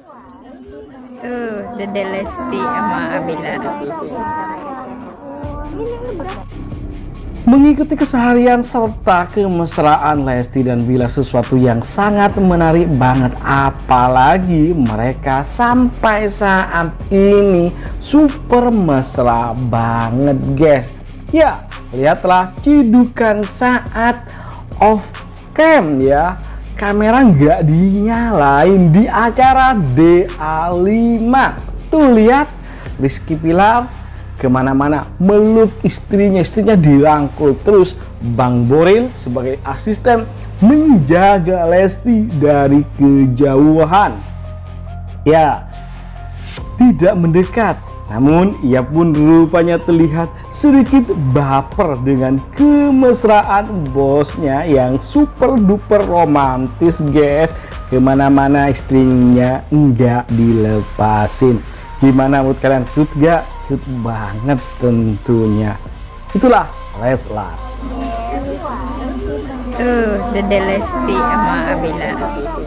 Tuh, Dede Lesti sama Abilar. Mengikuti keseharian serta kemesraan Lesti dan Bilar sesuatu yang sangat menarik banget, apalagi mereka sampai saat ini super mesra banget guys. Ya, lihatlah cidukan saat off cam ya, kamera nggak dinyalain di acara DA5. Tuh lihat Rizky Bilar kemana-mana meluk istrinya dirangkul terus. Bang Boril sebagai asisten menjaga Lesti dari kejauhan. Ya, tidak mendekat, namun ia pun rupanya terlihat sedikit baper dengan kemesraan bosnya yang super duper romantis guys. Kemana-mana istrinya nggak dilepasin. Gimana menurut kalian? Cute gak? Cute banget tentunya. Itulah Leslar. Tuh, Dede Lesti sama Abilar.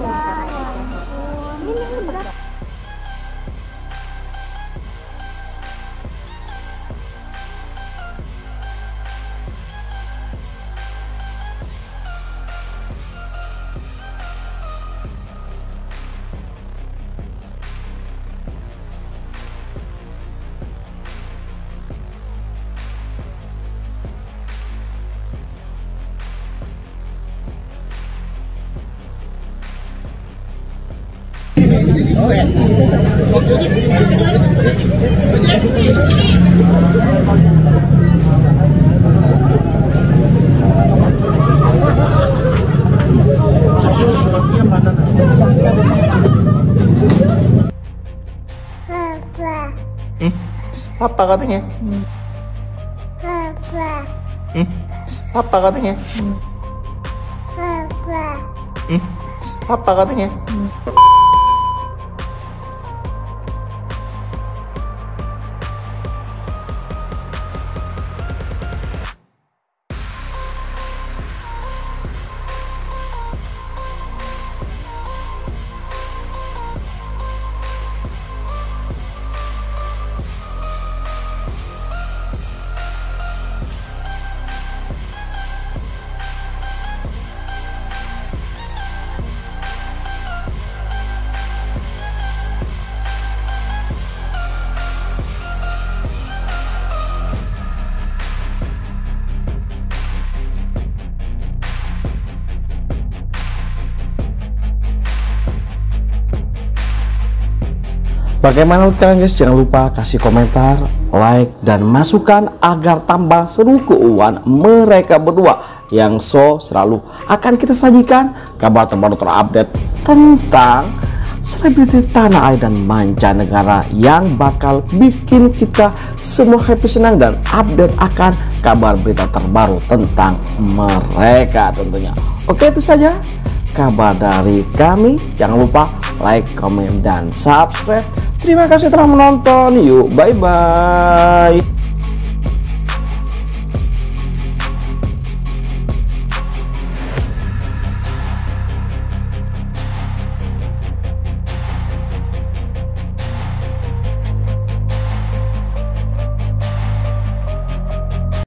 Apa katanya? Apa katanya? Apa katanya? Bagaimana menurut kalian guys? Jangan lupa kasih komentar, like, dan masukan agar tambah seru keuangan mereka berdua yang selalu akan kita sajikan kabar terbaru terupdate tentang selebriti tanah air dan mancanegara yang bakal bikin kita semua happy, senang, dan update akan kabar berita terbaru tentang mereka tentunya. Oke, itu saja kabar dari kami. Jangan lupa like, komen, dan subscribe. Terima kasih telah menonton. Yuk, bye-bye.